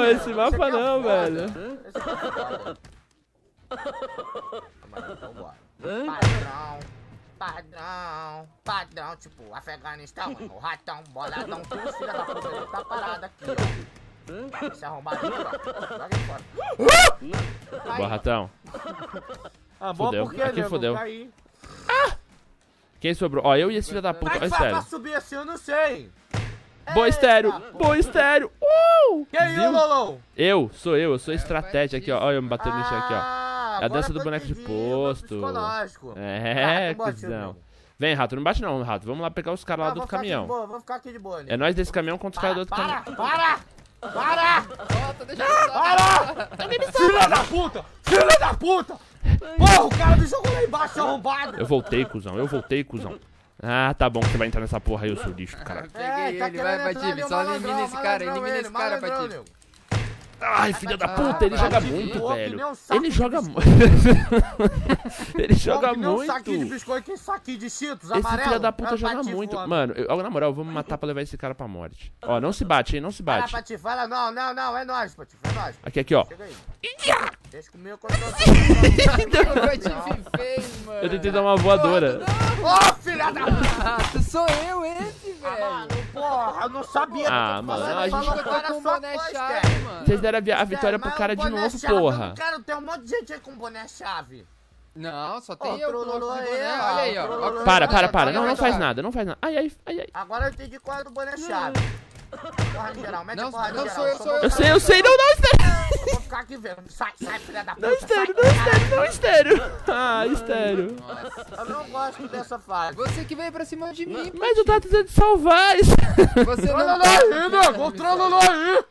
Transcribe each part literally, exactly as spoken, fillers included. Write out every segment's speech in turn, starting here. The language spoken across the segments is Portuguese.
esse mapa não, velho. Então bora. Padrão, padrão, padrão, tipo, Afeganistão, o ratão, boladão, tudo filha da puta, ele tá parado aqui, ó. Esse arrombado aí, ó, joga ele fora. Boa, ratão. Ah, boa fudeu. porque, Aqui nego, fudeu. caí. Ah! Quem sobrou? Ó, eu e esse filho da puta. Ó, Mas faz estéreo. pra subir assim, eu não sei. Boa, estéreo. Boa, estéreo. Uh! Quem é o Lolo? Eu, sou eu. Eu sou estratégia aqui, ó. Olha eu me batendo no chão aqui, ó. Ah, É a dança agora do eu boneco de entendi, posto. psicológico. É, Ah, não bate, cuzão. nego. Vem, rato, não bate não, rato. Vamos lá pegar os caras lá Ah, do vou outro ficar aqui de caminhão. boa, vou ficar aqui de boa, É nego. nós desse caminhão contra os caras do outro Para, caminhão. para, para! Volta, deixa eu Para! Filha da puta! Filha da puta! Porra, o cara me jogou lá embaixo, arrombado! Eu voltei, cuzão. Eu voltei, cuzão. Ah, tá bom que você vai entrar nessa porra aí, eu sou lixo, cara. Peguei tá ele, vai, querendo Patife, entrar ali, só malandrão, elimina esse cara, malandrão elimina ele, esse cara, malandrão, Patife. nego. Ai, filho da puta, ele Ah, joga Patife, muito, voa que velho. nem um saco Ele de joga biscoito. muito. Ele joga Que nem um muito. saquinho de biscoito e saquinho de Cheetos, Esse amarelo. filho da puta É o joga Patife muito. voando. Mano, eu, na moral, vamos matar pra levar esse cara pra morte. Ó, não se bate, hein, não se Vai lá, bate. Patife, vai lá. Não, não, não, é nóis, Patife, é nóis. Aqui, aqui, ó. Chega aí. Deixa comigo quando eu O Patife fez, mano. Eu tentei dar uma voadora. Ô, filha da puta! Ah, tu sou eu esse, Ah, velho. mano, porra, eu não sabia. Ah, do que eu tô mano, falando, a falou gente- que Eu tô era com o só boné coisa, chave, velho. mano. Vocês deram a, vi- a Sério, vitória mas pro cara o de boné novo, chave, Eu porra. não quero ter um monte de gente aí com boné chave. Não, só Ó, tem eu com o trololô outro de aí, boné. ó, Olha aí, ó. trololô. Ó, Para, para, olha, para. olha, Não, não olha, faz olha. nada, não faz nada. Ai, ai, ai, ai. Agora eu entendi qual é do boné chave. Porra de geral, mete Não, a porra de não geral. sou eu, só sou vou eu. Eu ficar- sei, eu sei. Não, não, estéreo. Eu vou ficar aqui vendo. Sai, sai, filha da puta. Não, estéreo, sai. não, estéreo, não, estéreo. Ah, estéreo. Nossa. Eu não gosto dessa fase. Você que veio pra cima de mim, Mas eu tava tentando salvar isso. Você não Trololô tá aí, fazendo nego. essa Trololô aí.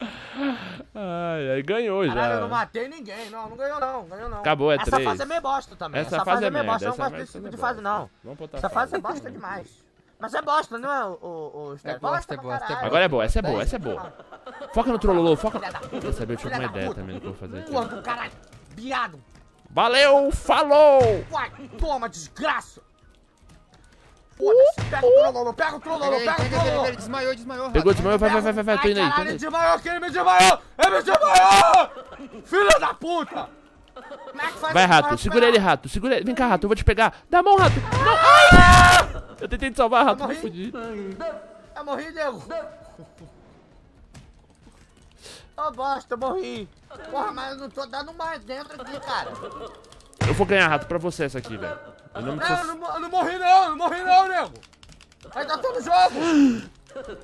Ai, ai, ganhou Caralho, eu não já. matei ninguém. Não, não ganhou não. Ganhou não. Acabou, é Essa três. fase é meio bosta também. Essa Essa, fase fase é é meio merda, bosta. Eu não essa gosto fase desse tipo é de bosta. fase, não. Vamos botar Essa fora. fase é bosta demais. Mas é bosta, não é, o, o, o É bosta, é pra bosta, é caralho. bosta. Agora é boa, essa é boa, essa é boa. Foca no trololô, foca. Filha da puta. Quer saber? Eu tive Filha uma da ideia puta. também do que eu vou fazer aqui. Porra do caralho. Viado. Valeu, falou! Vai, toma, desgraça. Foda-se. Pega o trololô, pega o trololô, Pega ele, pega o pega ele, pega trololô. ele, desmaiou, desmaiou. Pegou, Rato. desmaiou, vai, vai, vai, vai, vai, tô Ai, indo aí, tô caralho, indo ele aí. desmaiou, quem me desmaiou? Ele me desmaiou! Filha da puta! Como é que faz Vai, essa rato, porra segura ele, recuperar? rato, segura ele. Vem cá, rato, eu vou te pegar. Dá a mão, rato. Não, ai! Eu tentei te salvar, rato, Eu me morri. fudi. Eu morri, nego. Ô, bosta, eu morri. Porra, mas eu não tô dando mais dentro aqui, cara. Eu vou ganhar, rato, pra você essa aqui, velho. Em nome Não, de eu seus- não, mo- eu não morri não, eu não morri não, nego. Ainda tô no jogo.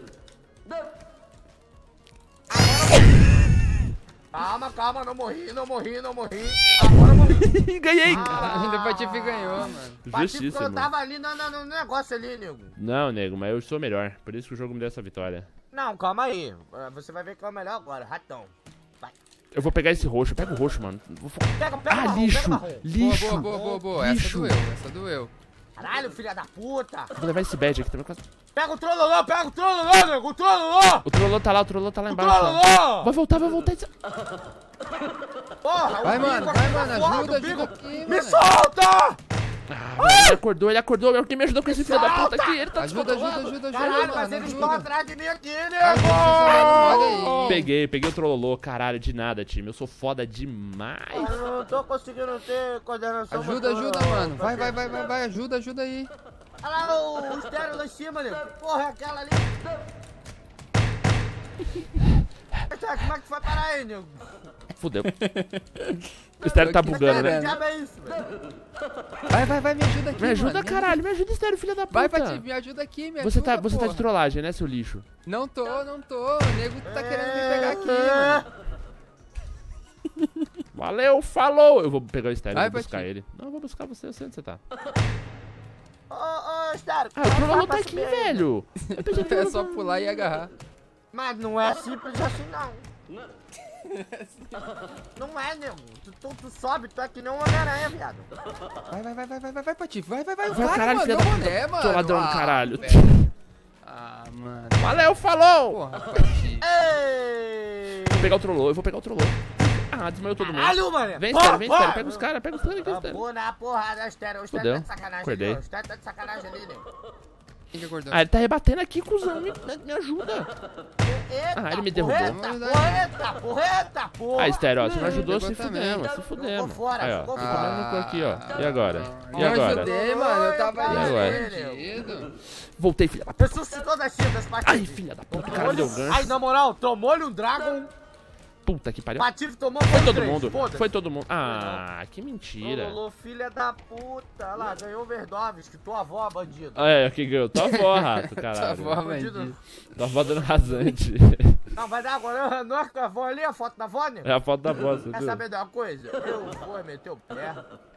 Calma, calma, não morri, não morri, não morri. Agora eu morri. Ganhei! Ainda o Patife ganhou, mano. Bati Justiça, porque eu mano. tava ali no, no, no negócio ali, nego. Não, nego, mas eu sou melhor. Por isso que o jogo me deu essa vitória. Não, calma aí. Eh, Você vai ver que é o melhor agora, ratão. Vai. Eu vou pegar esse roxo. Pega o roxo, mano. Vou fo- Pega, pega o Ah, marrom, lixo! pega o marrom. Lixo! Boa, boa, boa, boa. Essa Lixo. doeu, essa doeu. Caralho, filha da puta. Vou levar esse badge aqui também. quase- Pega o trololô, pega o trololô, nego, o trololô. O trololô tá lá, o trololô tá lá O embaixo. ó. trololô. Vai voltar, vai voltar. esse- Porra, Vai, o mano, bico vai, aqui tá mano, foda, ajuda, o ajuda bico. aqui, Me mano. solta! Ah, velho, ele acordou, ele acordou. Quem me ajudou com esse filho da puta aqui? Ele tá Ajuda, ajuda, descontrolado. ajuda, ajuda, Caralho, mas mano, eles ajuda. estão atrás de mim aqui, Ai, você tá no modo nego. aí. Peguei, peguei o trololô. Caralho, de nada, time. Eu sou foda demais. Eu não tô conseguindo ter coordenação. Ajuda, motora, ajuda, mano. pra Vai, vai, quê? vai, vai, vai, ajuda, ajuda aí. Olha lá o, o estéreo lá em cima, nego. Que porra é aquela ali? Eita, como é que foi parar aí, nego? Fudeu. O estéreo tá bugando, Que né? diabo é isso, velho? Vai, vai, vai, me ajuda aqui, Me ajuda, mano. caralho. Me ajuda, estéreo, filho da puta. Vai, Patife, me ajuda aqui, me Você ajuda, tá, você tá de porra. trollagem, né, seu lixo? Não tô, não tô. O nego tá querendo me pegar aqui, É. mano. Valeu, falou! Eu vou pegar o estéreo, Vai, vou buscar Patife. ele. Não, eu vou buscar você, eu sei onde você tá. Ô, ô, estéreo. Ah, o trololô pra tá aqui, subir aí, velho. Eu pensei que É era só pular e agarrar. Mas não é simples assim, não. Não é, nego. Tu, tu, tu sobe, tu é que nem um Homem-Aranha, viado. Vai, vai, vai, vai, vai, vai, vai, Patife. Vai, vai, vai. Vai, Cara, caralho, mano, filha da meu puta. boné, mano. Tô ladrão do Ah, caralho. velho. Ah, mano. Valeu, falou! Porra, Patife. Ei! Vou pegar o trollô, eu vou pegar o trollô. Ah, desmaiou todo mundo. Caralho, mano. Vem, Pô, estéreo, vem, pô. estéreo. Pega os caras, pega os caras aqui, estéreo. Vou na porrada, estéreo. O estéreo Fudeu. tá de sacanagem Acordei. ali, ó. O estéreo tá de sacanagem ali, nego. Quem que acordou? Ah, ele tá rebatendo aqui, cuzão. Me, me ajuda. Eita, Ah, ele me derrubou. Porra, eita, porra, eita, porra, eita, porra. Ah, Estéreo, ó, você não ajudou, Pegou se também. fudemos, se Jogou fudemos. fora, Aí, ó, jogou ficou fora. tomando cu aqui, ó. E agora? E Eu agora? ajudei, mano. Eu tava E agora? escondido. Voltei, filha da puta. Ressuscitou das cintas, Patife. Ai, filha da puta, o cara me deu gancho. Ai, na moral, tomou-lhe um Dragon. Puta que pariu. Patife tomou Foi dois, todo três, mundo, foda-se. foi todo mundo. Ah, que mentira. Lolo, filha da puta. Olha lá, ganhou overdose, que tua avó, bandido. É, que ganhou. Tua avó, rato, Tua caralho. avó, Bandido. bandido. Tua avó dando rasante. Não, vai dar agora. Não é com a avó ali, a foto da avó, né? É a foto da avó, você Quer viu? saber de uma coisa? Eu vou meter o pé.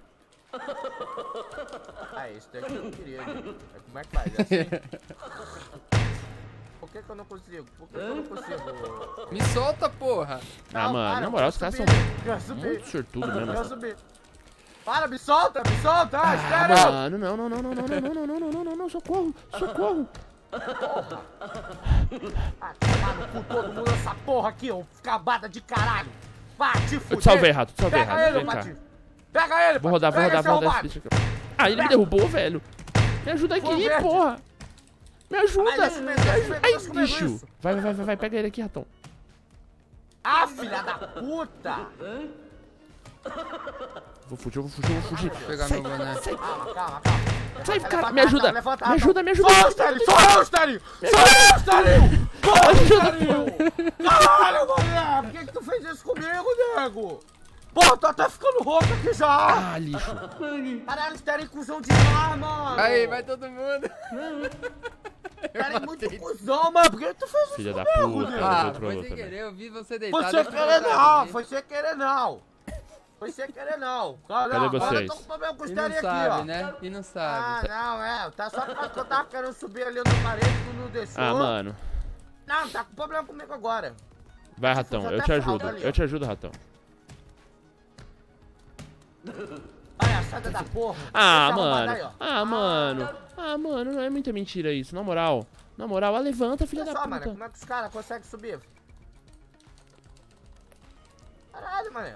Ah, esse daqui eu não queria, né? Como é que faz? Assim? Por que que eu não consigo? Por que que eu não consigo? Me solta, porra. Ah, Não, mano, para, na eu moral, quero os caras são subir, quero subir, muito sortudos mesmo. quero subir. Para, me solta, me solta! Ah, Ah, espera! mano, não, não, não, não, não, não, não, não, não, não, não, não, não, socorro, socorro. Ah, tomar no cu todo mundo essa porra aqui, ô cabada de caralho! Vai, te fuder! Eu te salvei, rato, te salvei, Pega rato, ele, vem cá. Patife! Pega ele, Vou rodar, vou Pega rodar, esse vou rodar arrombado. esse bicho aqui. Ah, ele me derrubou, velho. Me ajuda aqui, Foi verde. porra. Me ajuda. Vai, deixa eu ver, deixa eu ver, Ai, deixa eu ver bicho. isso. Vai, vai, vai, vai, pega ele aqui, ratão. Ah, filha da puta! Vou fugir, eu vou fugir, eu vou fugir. Vou pegar Sai, meu boné. sai, Calma, calma, calma. sai, Levanta, cara, levanta, me ajuda. levanta, Me ajuda, me ajuda. Sou eu, Sterling! Sou eu, Sterling! Sou eu, Sterling! Sou eu, Sterling! Caralho, mulher! Por que que tu fez isso comigo, nego? Porra, tô até ficando rouco aqui já! Ah, lixo. Caralho, Sterling, cuzão demais, mano! Aí, vai todo mundo. Sterling, muito cuzão, mano! Por que tu fez isso Filha da comigo, puta. nego? Ah, Ele trollou foi sem também. querer. Eu vi você deitado. Foi sem eu fui querer atrás não, dele. foi sem querer não. Foi sem querer não. Cara, Cadê agora eu vocês? tô com problema com o E não Sterling sabe, aqui, ó. né? E não Ah, sabe. não, é. Tá só por causa que eu tava querendo subir ali no parede, tu não deixou. Ah, mano. Não, tá com problema comigo agora. Vai, ratão, eu te ajudo. Eu te ajudo, ratão. Palhaçada da porra. Ah, Esse arrombado mano. aí, ó. Ah, mano. Ah, mano, não é muita mentira isso, na moral. Na moral, ah, levanta, filha Olha da só, mano, puta. como é que os caras conseguem subir? Caralho, mano.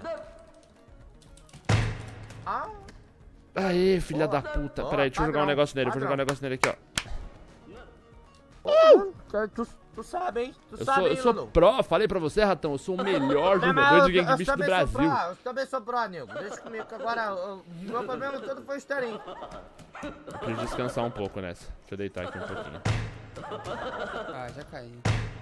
Ah, Aê, filha da Boa. puta. Boa, Pera aí, deixa eu jogar um padrão, negócio nele. Vou jogar um padrão. negócio nele aqui, ó. uh! tu, tu sabe, hein? Tu Eu sabe, sou, hein, eu sou Lulu? pró, falei pra você, ratão. Eu sou o melhor Não, mas jogador de eu- Gang eu Beast do também sou Brasil. pró, Eu também sou pró, nego. Deixa comigo que agora o meu problema todo foi o Sterling. Eu preciso descansar um pouco nessa. Deixa eu deitar aqui um pouquinho. Ah, já caí.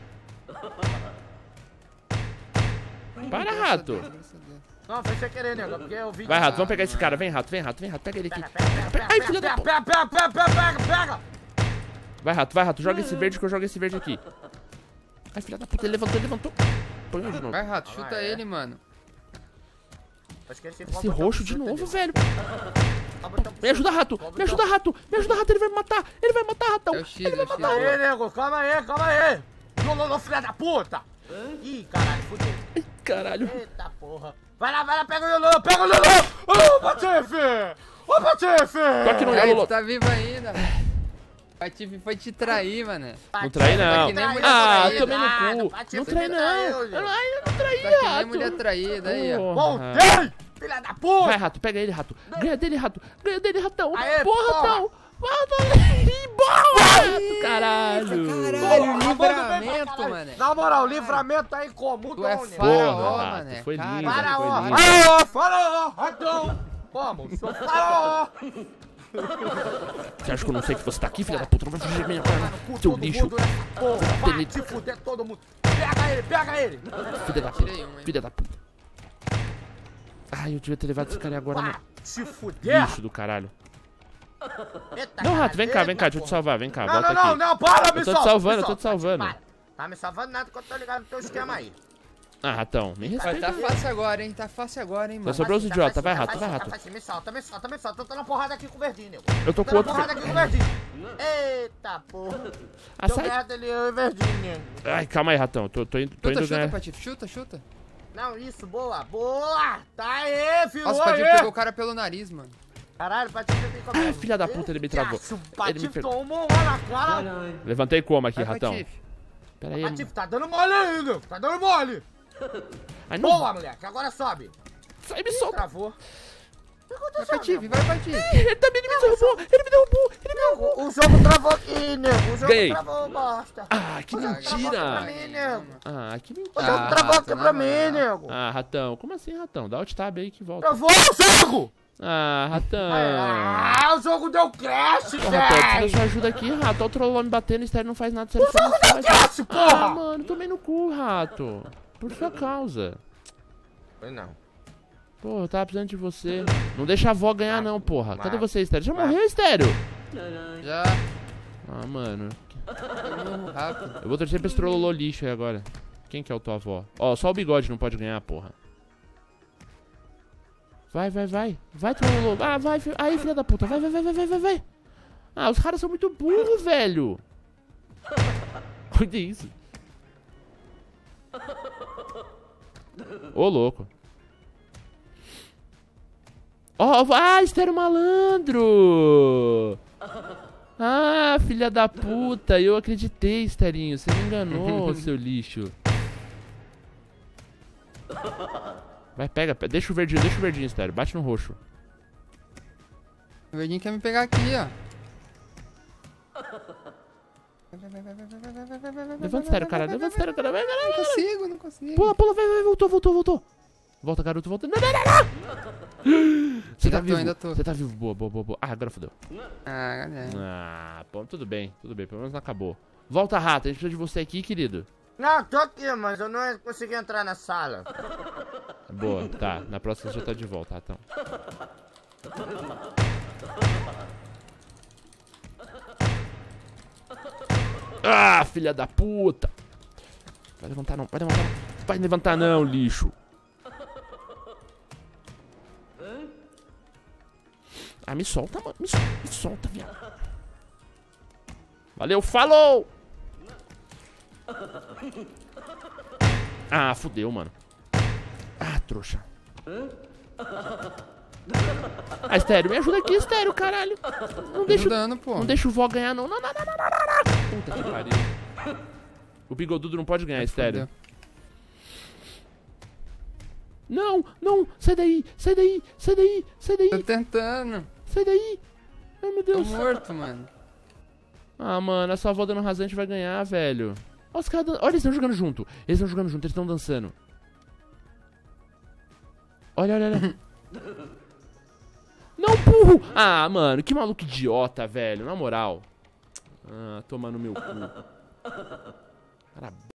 Para, rato. Graças a Deus. Não, foi sem querer, nego, porque eu vi... Vai, rato, vamos pegar esse cara. Vem, rato, vem, rato, vem, rato. Pega ele aqui. Pega, pega, pega, Ai, pega, filha da pega, pega, pega, pega, pega, pega! Vai, rato, vai, rato. Joga esse verde que eu jogo esse verde aqui. Ai, filha da puta, ele levantou, ele levantou. Põe de novo. Vai, rato, chuta Ah, é? ele, mano. Acho que esse Esse roxo de novo, velho. velho. Me ajuda, rato. Me ajuda, rato. Me ajuda, rato. Ele vai me matar. Ele vai matar, ratão. É o X, Ele é vai o X. matar. Calma aí, nego, calma aí, calma aí! Não, não, não, filha da puta! Ih, caralho, fudeu. Ai, caralho. Eita porra. Vai lá, vai lá, pega o Lulu, pega o Lulu! Ô, Patife! Ô, Patife! Pior que não é, Aí, Lolo. tu tá vivo ainda. Patife foi te trair, mano. Não trai, não. que nem mulher Ah, traída. tomei Ah, no cu. Patife Não trai, me não. traiu, gente. Ai, eu não traí, Tá que nem rato. mulher traída aí, ó. Porra. Voltei! Filha da puta! Vai, rato, pega ele, rato. Ganha dele, rato. Ganha dele, ratão. Aê, Porra, porra. ratão. Ih, boa, rato, caralho. Caralho, Porra, livramento, caralho. mano. Na moral, livramento aí como? Tu é Dom, nego? faraó, Porra, mano. rato, foi Cara, lindo. Faraó! Foi lindo. Faraó! Faraó! Ratão! Como? Sou faraó! Você acha que eu não sei que você tá aqui, filha da puta? Não vai fugir da minha perna. Cu Seu todo lixo. mundo nessa porra! Vai Ele- te fuder todo mundo! Pega ele, pega ele! Filha da puta. Tirei um, hein. Filha da puta. Ai, eu devia ter levado esse cara aí agora, Vai mano. te fuder! Lixo do caralho. Eita, Não, cara, rato, vem cá, vem cá. Deixa eu te porra. salvar. Vem cá, Não, volta não, não, aqui. não, para, me Eu tô te solta, salvando, me eu tô te solta, salvando. para. Tá me salvando nada que eu tô ligado no teu esquema aí. Ah, ratão, me Mas respeita. tá fácil agora, hein? Tá fácil agora, hein, Só mano. sobrou os Tá idiotas. fácil, Vai, tá rato, fácil, vai, tá rato. fácil. Me solta, me solta, me solta. Eu tô na porrada aqui com o verdinho, nego. Eu tô Tô com na outro. porrada aqui com o verdinho. Eita, porra. Ah, Deu sai. merda ali, eu e o verdinho, nego. Ai, calma aí, ratão. Tô, tô indo, tô Chuta, indo chuta, ganhar. Patife. Chuta, chuta. Não, isso, boa, boa. Tá aí, filho. Nossa, o Patife pegou o cara pelo nariz, mano. Caralho, o Patife tem como. Ai, filha da puta, ele me travou. O Ele me Patife pegou. tomou uma na cara. Levantei como aqui, Vai, ratão? Patife. Pera aí. Patife, tá dando mole ainda. Tá dando mole. Ai, não. Boa, moleque. Agora sobe. Sai, me solta. Travou. Vai, Patife, vai, Patife. Ele também me derrubou, ele me derrubou, ele me derrubou. O, o jogo travou aqui, nego. O jogo Ganhei. travou, bosta. Ah, que Pra mentira. mim, nego. Ah, que O mentira. jogo Ah, travou aqui tá pra na mim, moral. nego. Ah, ratão, como assim, ratão? Dá alt tab aí que volta. Travou o jogo! Ah, ratão. Ah, o jogo deu crash, Ô, ratão, eu preciso da velho! sua ajuda aqui, rato. Olha o trollão me batendo, o Estéreo não faz nada, sério. O jogo deu crash, Ah, porra! mano, tomei no cu, rato. Por sua causa. Foi não. Pô, eu tava precisando de você. Não deixa a avó ganhar não, porra. Cadê Mas- você, Estéreo? Já mas- morreu, Estéreo? Já. Ah, mano. Morro rápido. Eu vou torcer pra esse trollolô lixo aí agora. Quem que é o tua avó? Ó, só o bigode não pode ganhar, porra. Vai, vai, vai. Vai, trollolô. Ah, vai. Fi... Aí, filha da puta. Vai, vai, vai, vai, vai, vai, vai. Ah, os caras são muito burros, velho. Olha isso. Ô, louco. Ó, oh, ah, Estéreo malandro. Ah, filha da puta, eu acreditei, Esterinho. Você me enganou, seu lixo. Vai, pega, pega, deixa o verdinho, deixa o verdinho, Estéreo. Bate no roxo. O verdinho quer me pegar aqui, ó. Levanta, Estéreo, cara. Levanta, Estéreo, cara. Vai, Não caralho. consigo, não consigo. Pula, pula, vai, vai, voltou, voltou, voltou. Volta, garoto, volta. Não, não, não, não. Você tá Ainda tô, vivo, ainda tô. você tá vivo, boa, boa, boa, boa. Ah, agora fodeu. Ah, galera. Ah, pô, tudo bem, tudo bem, pelo menos não acabou. Volta, rato, a gente precisa de você aqui, querido. Não, tô aqui, mas eu não consegui entrar na sala. Boa, tá, na próxima você já tá de volta, ratão. Ah, filha da puta. Vai levantar não, vai levantar não. Vai levantar não, lixo. Ah, me solta, mano, me, sol- me solta, viado. Valeu, falou! Ah, fudeu, mano. Ah, trouxa. Ah, Estéreo, me ajuda aqui, Estéreo, caralho. Não deixa, dando, pô. não deixa o vó ganhar, não. Não, não, não, não, não, não. Puta que pariu. O bigodudo não pode ganhar, Estéreo. Não, não, sai daí, sai daí, sai daí, sai Tô daí, tentando. sai daí. Ai, meu Tô Deus. morto, mano. Ah, mano, a sua avó dando rasante vai ganhar, velho. Olha os caras dan- Olha, eles estão jogando junto. Eles estão jogando junto, eles estão dançando. Olha, olha, olha. Não, burro! Ah, mano, que maluco idiota, velho. Na moral. Ah, toma no meu cu. Cara